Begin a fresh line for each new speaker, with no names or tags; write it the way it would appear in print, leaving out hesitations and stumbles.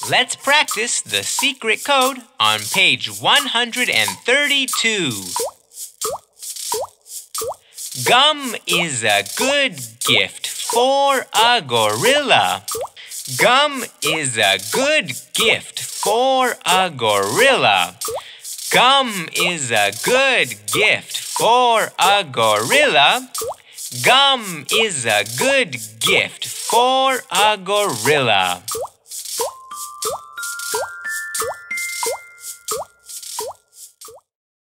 Let's practice the secret code on page 132. Gum is a good gift for a gorilla. Gum is a good gift for a gorilla. Gum is a good gift for a gorilla. Gum is a good gift for a gorilla.